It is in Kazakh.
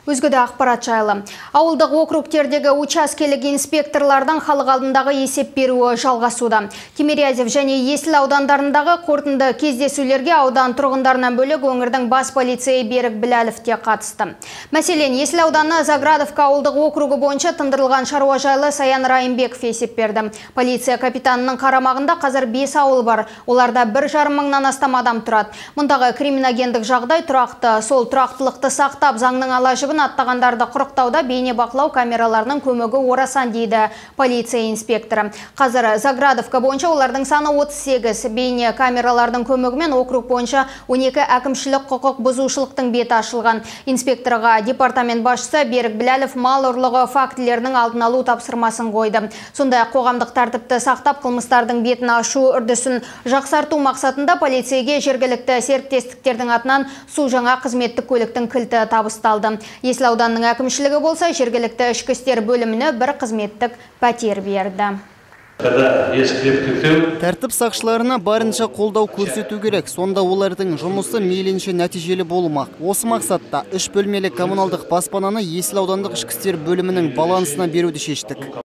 Өзгеде ақпарат жайлы. Ауылдық округтердегі учаскелік инспекторлардан халық алдындағы есеп беруі жалғасуда. Тимирязев және Есіл аудандарындағы қорытынды кездесулерге аудан тұрғындарынан бөлек өңірдің бас полицейі Берік Біләлов те қатысты. Мәселен, Есіл ауданы Заградовка ауылдық округі бойынша тындырылған шаруа жайлы Саян Райымбеков есеп берді. Полиция капитанының қарамағында қазір 5 ауыл бар. Оларда 1,5 мыңнан астам адам тұрады. Мұндағы криминогендік жағдай тұрақты. Сол тұрақтылықты сақтап, заңның ала жібін аттағандарды құрықтауда бейне бақылау камераларының көмегі орасан дейді полиция инспекторы. Қазір Заградовка бойынша олардың саны 38. Бейне камералардың көмегімен округ бойынша 12 әкімшілік құқық бұзушылықтың беті ашылған. Инспекторға департамент басшысы Берік Біләлов мал ұрлығы фактілерінің алдын алу тапсырмасын қойды. Сондай қоғамдық тәртіпті сақтап, қылмыстардың бетін ашу үрдісін жақсарту мақсатында полицейге жергілікті серіктестіктердің атынан су жаңа қызметтік көліктің кілті табысталды. Есіл ауданының әкімшілігі болса, жергілікті ішкі істер бөліміне 1 қызметтік пәтер берді. Тәртіп сақшыларына барынша қолдау көрсету керек. Сонда олардың жұмысы мейлінше нәтижелі болмақ. Осы мақсатта 3 бөлмелі коммуналдық баспананы Есіл аудандық ішкі істер бөлімінің балансына беруді шештік.